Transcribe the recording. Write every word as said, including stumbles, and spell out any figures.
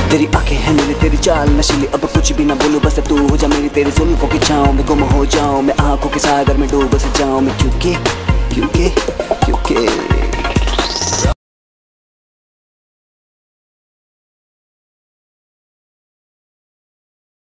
तेरी आंखें हैं नीली, तेरी चाल नशीली, अब कुछ भी ना बोलूं बस तू हो जा मेरी। तेरी जुल्फों की छाँव में गुम हो जाऊं मैं, आंखों के सागर में डूब बस जाऊं मैं। क्योंकि क्योंकि क्योंकि